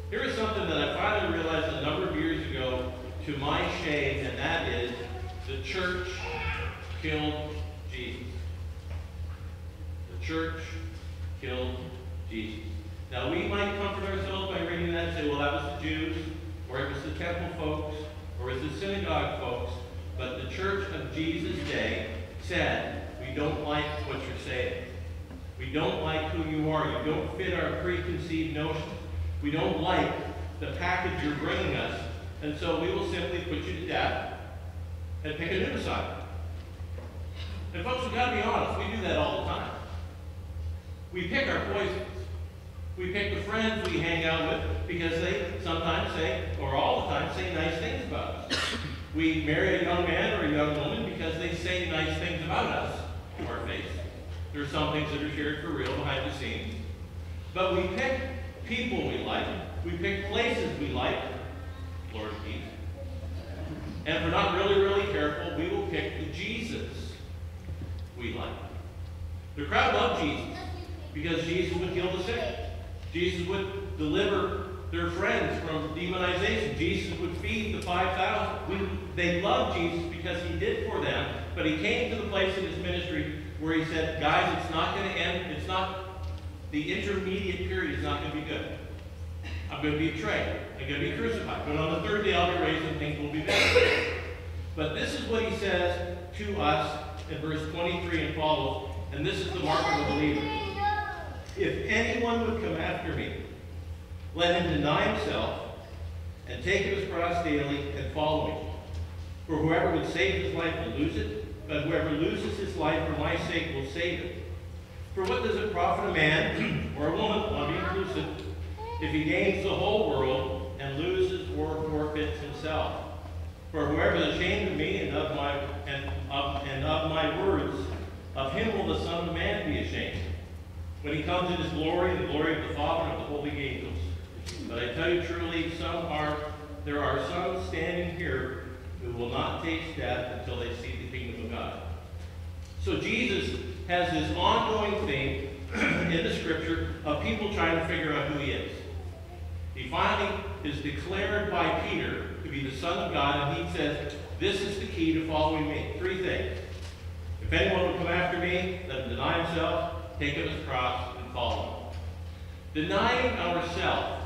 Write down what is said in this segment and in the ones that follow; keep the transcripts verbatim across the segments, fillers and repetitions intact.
Here is something that I finally realized a number of years ago to my shame, and that is the church killed Jesus. The church killed Jesus. Now, we might comfort ourselves by reading that and say, well, that was the Jews, or it was the temple folks, or it was the synagogue folks. But the church of Jesus' day said, we don't like what you're saying. We don't like who you are. You don't fit our preconceived notions. We don't like the package you're bringing us. And so we will simply put you to death and pick a new side. And folks, we've got to be honest. We do that all the time. We pick our poisons. We pick the friends we hang out with because they sometimes say, or all the time, say nice things about us. We marry a young man or a young woman because they say nice things about us to our face. There are some things that are shared for real behind the scenes. But we pick people we like. We pick places we like. Lord keep. And if we're not really, really careful, we will pick the Jesus we like. The crowd loved Jesus because Jesus would heal the sick. Jesus would deliver their friends from demonization. Jesus would feed the five thousand. They loved Jesus because he did for them, but he came to the place in his ministry where he said, guys, it's not going to end. It's not, the intermediate period is not going to be good. I'm going to be betrayed. I'm going to be crucified. But on the third day I'll be raised and things will be better. But this is what he says to us in verse twenty-three and follows, and this is the mark of a believer. If anyone would come after me, let him deny himself and take up his cross daily and follow me. For whoever would save his life will lose it, but whoever loses his life for my sake will save it. For what does it profit a man or a woman, I'll be inclusive, if he gains the whole world and loses or forfeits himself? For whoever is ashamed of me and of my and of and of my words, of him will the Son of Man be ashamed, when he comes in his glory and the glory of the Father and of the holy angels. But I tell you truly, some are there are some standing here who will not taste death until they see the kingdom of God. So Jesus has this ongoing theme in the scripture of people trying to figure out who he is. He finally is declared by Peter to be the Son of God, and he says, this is the key to following me. Three things. If anyone will come after me, let him deny himself, take up his cross, and follow him. Denying ourselves.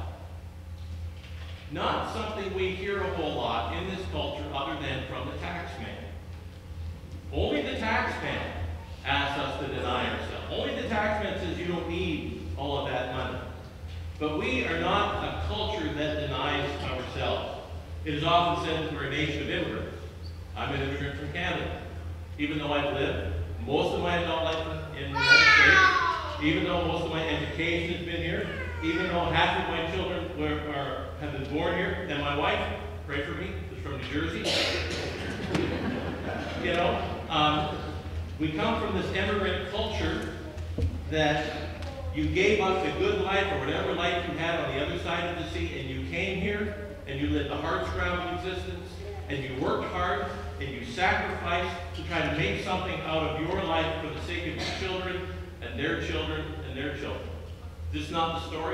Not something we hear a whole lot in this culture other than from the tax man. Only the tax man asks us to deny ourselves. Only the tax man says you don't need all of that money. But we are not a culture that denies ourselves. It is often said that we're a nation of immigrants. I'm an immigrant from Canada. Even though I've lived most of my adult life in the United States, even though most of my education has been here, even though half of my children were, are, have been born here, and my wife, pray for me, is from New Jersey. You know, um, we come from this immigrant culture that you gave up the good life or whatever life you had on the other side of the sea, and you came here and you lived the hard-scrambled existence, and you worked hard and you sacrificed to try to make something out of your life for the sake of your children and their children and their children. Is this not the story?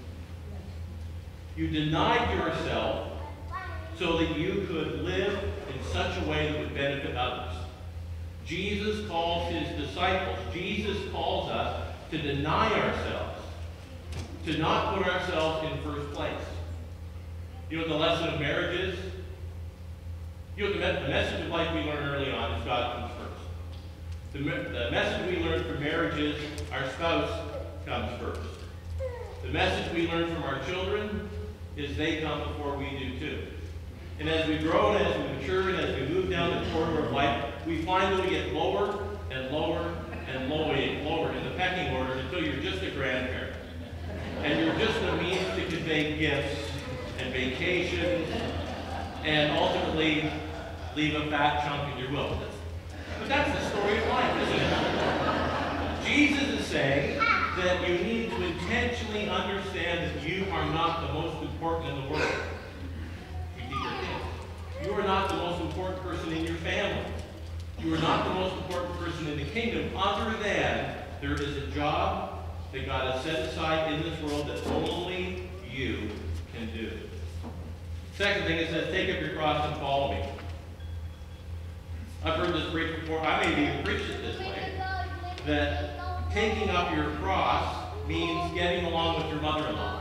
You denied yourself so that you could live in such a way that would benefit others. Jesus calls his disciples, Jesus calls us to deny ourselves, to not put ourselves in first place. You know what the lesson of marriage is? You know what the, me the message of life we learn early on is God comes first. The, me the message we learn from marriage is our spouse comes first. The message we learn from our children is they come before we do too. And as we grow and as we mature and as we move down the corridor of life, we find that we get lower and lower and lower, lower in the pecking order until you're just a grandparent. And you're just a means to convey gifts and vacations and ultimately leave a fat chunk in your will. But that's the story of life, isn't it? Jesus is saying that you need to intentionally understand that you are not the most important in the world. You teach your kids. You are not the most important person in your family. You are not the most important person in the kingdom, other than there is a job that God has set aside in this world that only you can do. Second thing, it says, take up your cross and follow me. I've heard this preached before. I may even preach it this way, that taking up your cross means getting along with your mother-in-law.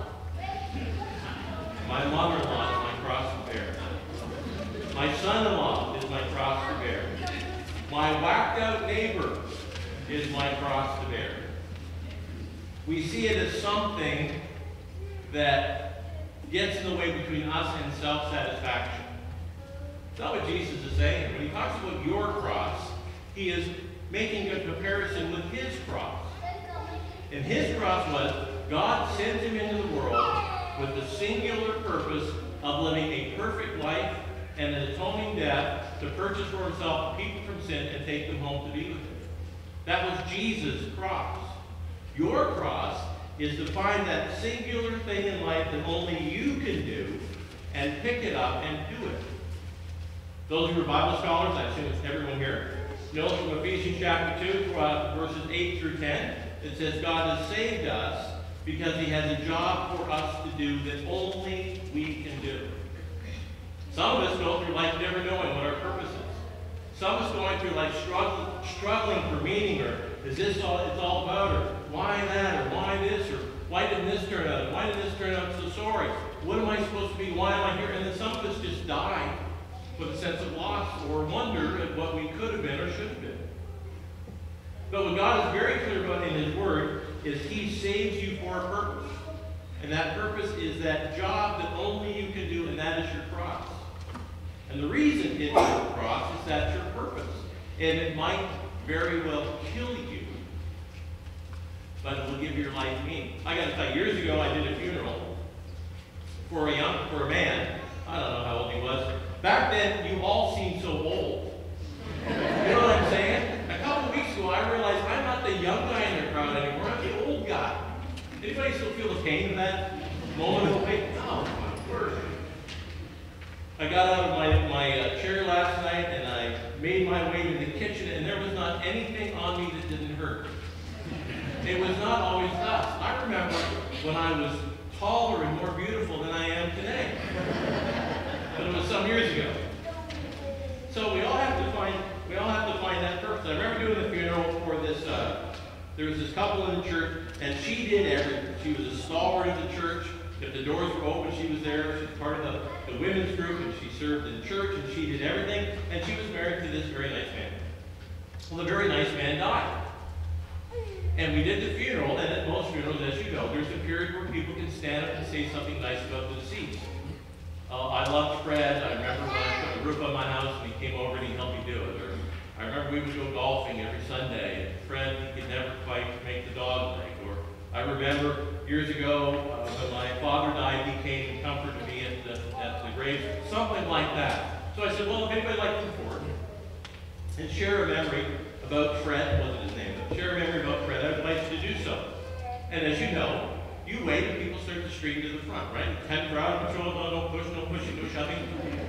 My mother-in-law is my cross to bear. My son-in-law is my cross to bear. My whacked-out neighbor is my cross to bear. We see it as something that gets in the way between us and self-satisfaction. That's not what Jesus is saying. When he talks about your cross, he is making a comparison with his cross. And his cross was, God sent him into the world with the singular purpose of living a perfect life and an atoning death to purchase for himself people from sin and take them home to be with him. That was Jesus' cross. Your cross is to find that singular thing in life that only you can do and pick it up and do it. Those who are Bible scholars, I assume it's everyone here, knows from Ephesians chapter two, uh, verses eight through ten, it says God has saved us because he has a job for us to do that only we can do. Some of us go through life never knowing what our purpose is. Some of us going through life struggling, struggling for meaning, or is this all it's all about, or why that, or why this, or why didn't this turn out, why did this turn out so sorry? What am I supposed to be, why am I here? And then some of us just die with a sense of loss or wonder at what we could have been or should have been. But what God is very clear about in his word is he saves you for a purpose. And that purpose is that job that only you can do, and that is your cross. And the reason it's your cross is that's your purpose. And it might very well kill you, but it will give your life meaning. I got to tell you, years ago I did a funeral for a young, for a man. I don't know how old he was. Back then, you all seemed so old. You know what I'm saying? A couple of weeks ago, I realized I'm not the young guy in the crowd anymore. I'm the old guy. Anybody still feel the pain of that moment of pain? Oh, my word. I got out of my, my uh, chair last night, and I made my way to the kitchen, and there was not anything on me that didn't hurt. It was not always thus. I remember when I was taller and more beautiful than I am today. But it was some years ago. So we all have to find we all have to find that purpose. I remember doing the funeral for this. Uh, there was this couple in the church, and she did everything. She was a stalwart of the church. If the doors were open, she was there. She was part of the, the women's group, and she served in church, and she did everything. And she was married to this very nice man. Well, the very nice man died. And we did the funeral, and at most funerals, as you know, there's a period where people can stand up and say something nice about the deceased. Uh, I loved Fred. I remember when I put a roof on my house and he came over and he helped me do it. Or I remember we would go golfing every Sunday, and Fred, he could never quite make the dog leg. Or I remember years ago uh, when my father died, he came and comforted me at the, at the grave, something like that. So I said, well, if anybody would like to come forward and share a memory about Fred, wasn't his name, but share a memory about Fred, I would like you to do so. And as you know, you wait and people start to stream to the front, right? Ten crowd control, no, no push, no pushing, no shoving.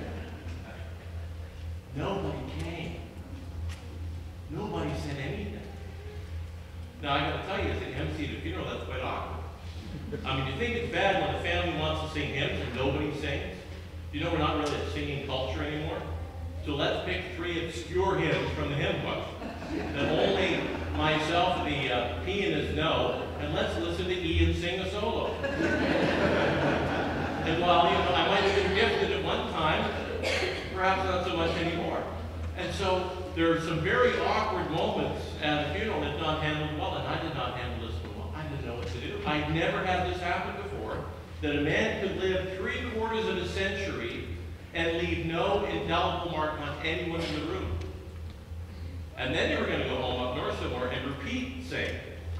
Nobody came. Nobody said anything. Now I gotta tell you, as an M C at a funeral, that's quite awkward. I mean, you think it's bad when the family wants to sing hymns and nobody sings? You know we're not really a singing culture anymore. So let's pick three obscure hymns from the hymn book that only myself and the uh, pianist know, and let's listen to Ian sing a solo. And while you know, I might have been gifted at one time, perhaps not so much anymore. And so there are some very awkward moments at a funeral that's not handled well, and I did not handle this well. I didn't know what to do. I'd never had this happen before, that a man could live three quarters of a century and leave no indelible mark on anyone in the room. And then you were going to go home up north somewhere and repeat saying,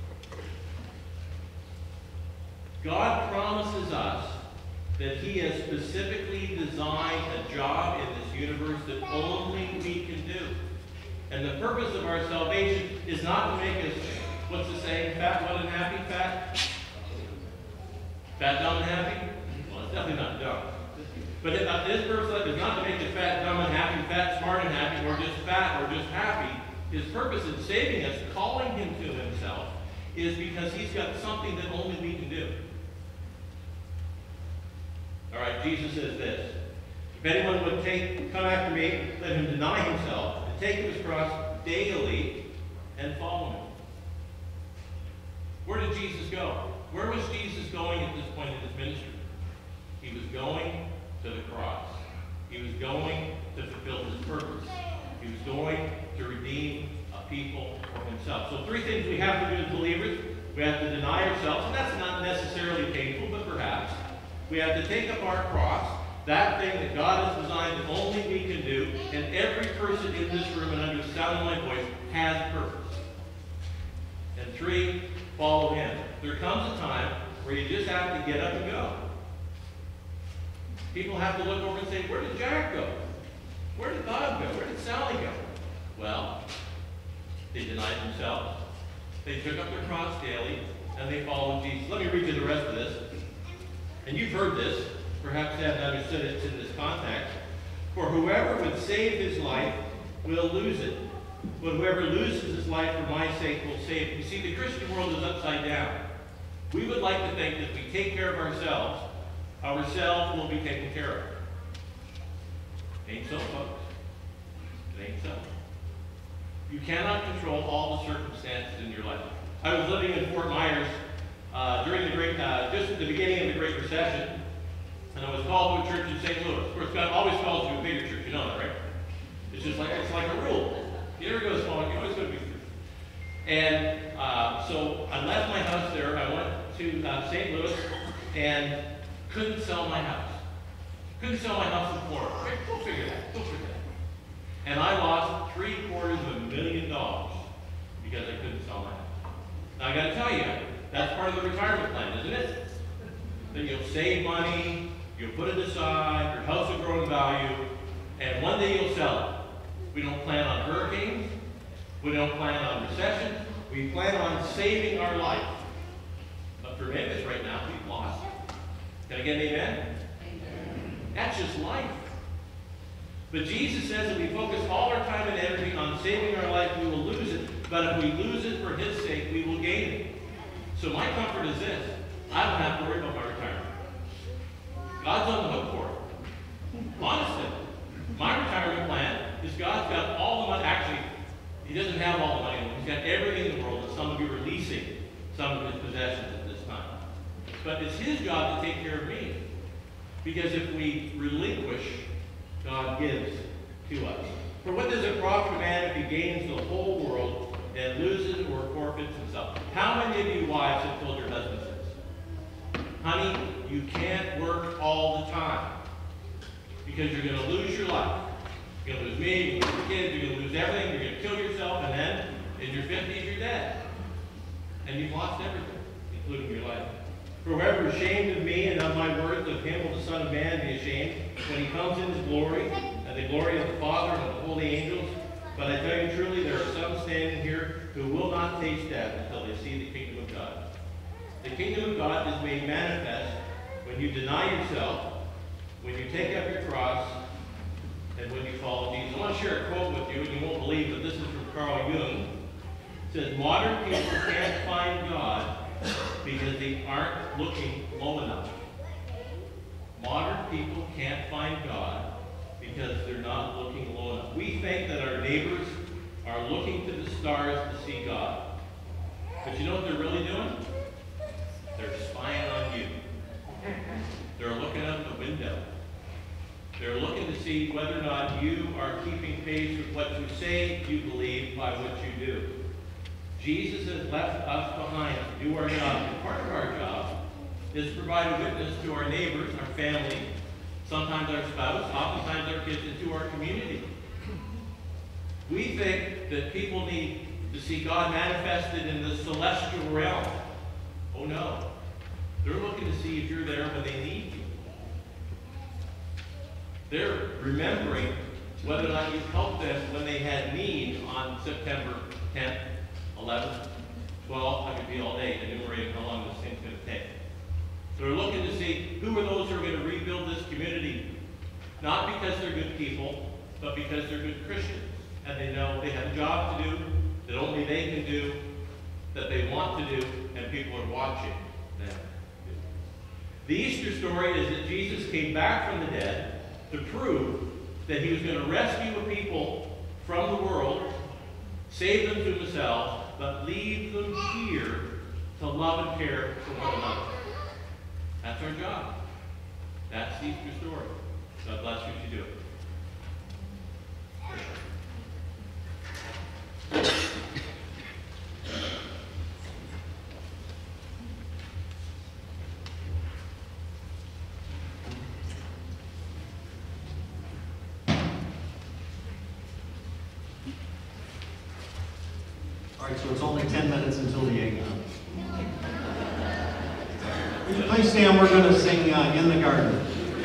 God promises us that he has specifically designed a job in this universe that only we can do. And the purpose of our salvation is not to make us, what's the saying, fat, what, and happy, fat? Fat, dumb, and happy? Well, it's definitely not dumb. But if, uh, this purpose is not to make us fat, dumb, and happy, fat, smart, and happy, or just fat, or just happy. His purpose in saving us, calling him to himself, is because he's got something that only we can do. Right? Jesus says this, if anyone would take, come after me, let him deny himself and take up his cross daily and follow me. Where did Jesus go? Where was Jesus going at this point in his ministry? He was going to the cross. He was going to fulfill his purpose. He was going to redeem a people for himself. So three things we have to do as believers. We have to deny ourselves, and that's not necessarily painful, but perhaps. We have to take up our cross, that thing that God has designed that only we can do, and every person in this room and under the sound of my voice has purpose. And three, follow him. There comes a time where you just have to get up and go. People have to look over and say, where did Jack go? Where did Bob go? Where did Sally go? Well, they denied themselves. They took up their cross daily, and they followed Jesus. Let me read you the rest of this. And you've heard this. Perhaps you haven't understood it in this context. For whoever would save his life will lose it. But whoever loses his life for my sake will save it. You see, the Christian world is upside down. We would like to think that if we take care of ourselves, ourselves will be taken care of. Ain't so, folks. It ain't so. You cannot control all the circumstances in your life. I was living in Fort Myers uh, during the great, uh, just at the beginning of the Great Recession, and I was called to a church in Saint Louis. Of course, God always calls you to a bigger church. You know that, right? It's just like it's like a rule. You never go to small. You always go to big church. And uh, so I left my house there. I went to uh, Saint Louis and couldn't sell my house. Couldn't sell my house in Florida. Right? Go figure that. Go figure that. And I lost three quarters of a million dollars because I couldn't sell my house. Now I got to tell you, that's part of the retirement plan, isn't it? That you'll save money, you'll put it aside, your house will grow in value, and one day you'll sell it. We don't plan on hurricanes. We don't plan on recession. We plan on saving our life. But for many of us right now, we've lost it. Can I get an amen? Amen. That's just life. But Jesus says that we focus all our time and energy on saving our life, we will lose it. But if we lose it for his sake, we will gain it. So my comfort is this. I don't have to worry about my retirement. God's on the hook for it. Honestly. My retirement plan is God's got all the money. Actually, he doesn't have all the money. He's got everything in the world, and some of you are leasing some of his possessions at this time. But it's his job to take care of me. Because if we relinquish, God gives to us. For what does it profit a man if he gains the whole world and loses or forfeits himself? How many of you wives have told your husbands this? Honey, you can't work all the time because you're going to lose your life. You're going to lose me, you're going to lose your kids, you're going to lose everything, you're going to kill yourself, and then in your fifties you're dead. And you've lost everything, including your life. For whoever is ashamed of me and of my words, of him will the Son of Man be ashamed when he comes in his glory, and the glory of the Father and of the holy angels. But I tell you truly, there are some standing here who will not taste death until they see the kingdom of God. The kingdom of God is made manifest when you deny yourself, when you take up your cross, and when you follow Jesus. I want to share a quote with you, and you won't believe that this is from Carl Jung. It says, modern people can't find God because they aren't looking low enough. Modern people can't find God because they're not looking low enough. We think that our neighbors are looking to the stars to see God. But you know what they're really doing? They're spying on you. They're looking out the window. They're looking to see whether or not you are keeping pace with what you say you believe by what you do. Jesus has left us behind to do our job. And part of our job is to provide a witness to our neighbors, our family, sometimes our spouse, oftentimes our kids, and to our community. We think that people need to see God manifested in the celestial realm. Oh no. They're looking to see if you're there when they need you. They're remembering whether or not you helped them when they had need on September tenth, eleventh, twelfth. I could be all day enumerating how long this thing's going to take. So they're looking to see who are those who are going to rebuild this community. Not because they're good people, but because they're good Christians. And they know they have a job to do that only they can do, that they want to do, and people are watching them do. The Easter story is that Jesus came back from the dead to prove that he was going to rescue a people from the world, save them to himself, but leave them here to love and care for one another. That's our job. That's the Easter story. God bless you if you do it. All right, so it's only ten minutes until the eggnog. Please stand, we're going to sing uh, In the Garden.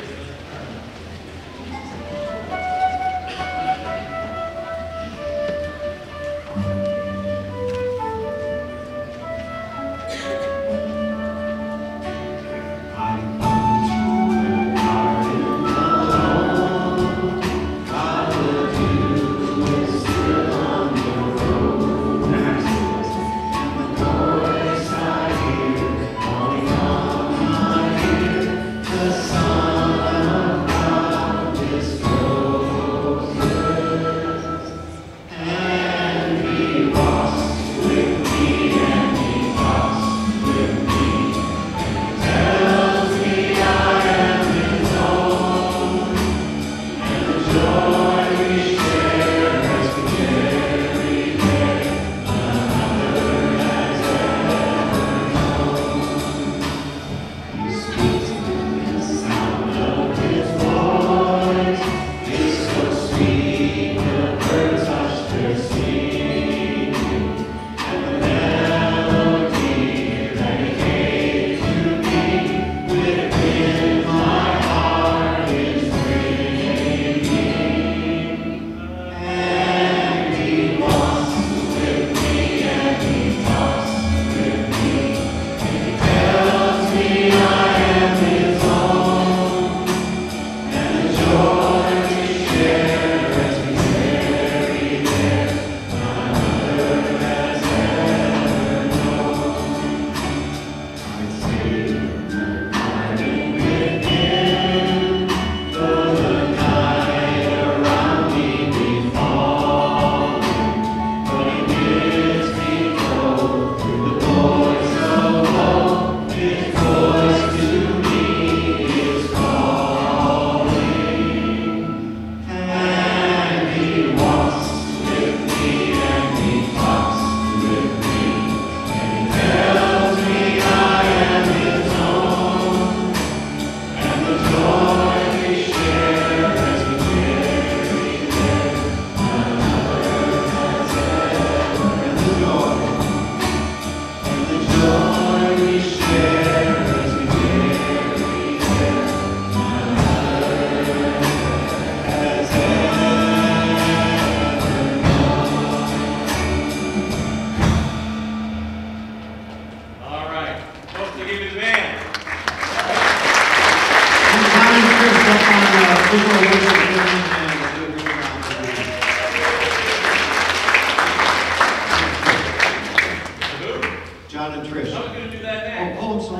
John and Trish. I was going to do that next. Oh, oh, I'm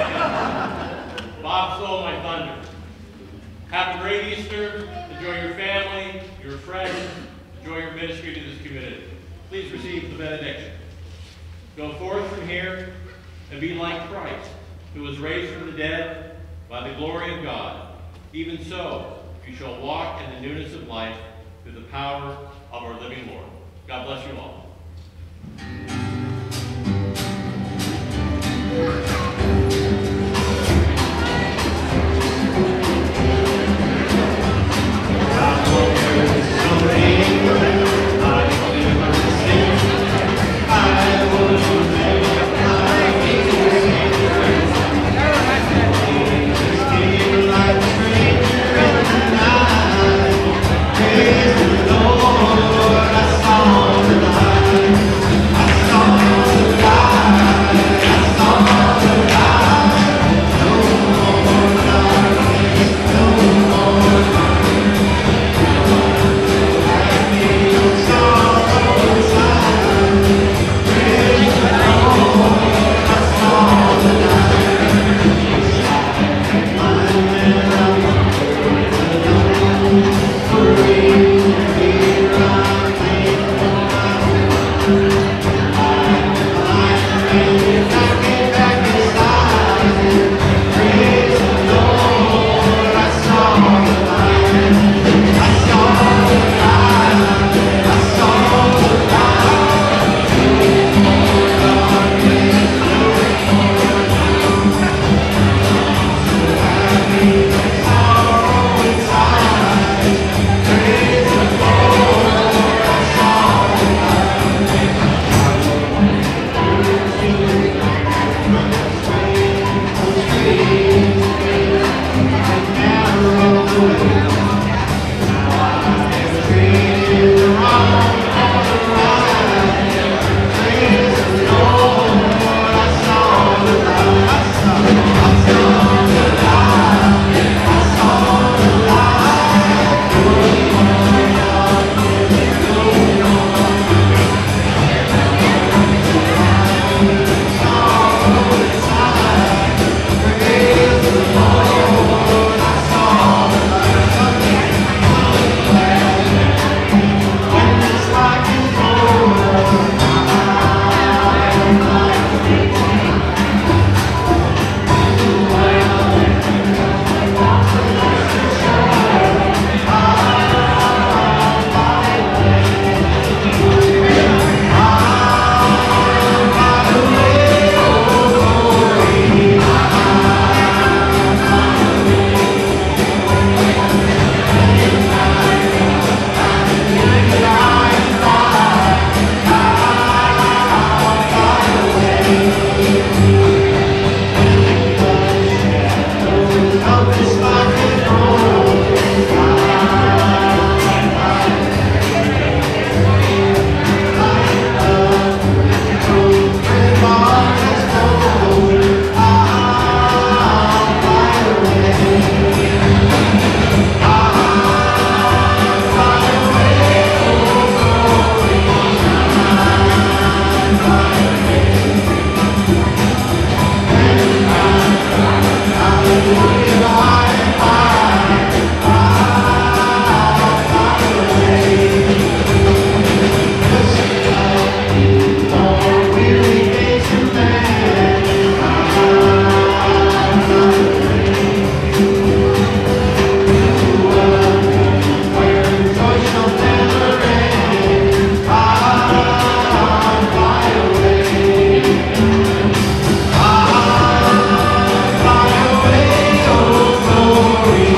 sorry. Oh. Bob stole my thunder. Have a great Easter. Enjoy your family, your friends. Enjoy your ministry to this community. Please receive the benediction. Go forth from here and be like Christ, who was raised from the dead by the glory of God. Even so, you shall walk in the newness of life through the power of our living Lord. God bless you all. Praise the Lord, I saw the light. I saw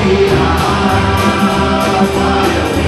fly away.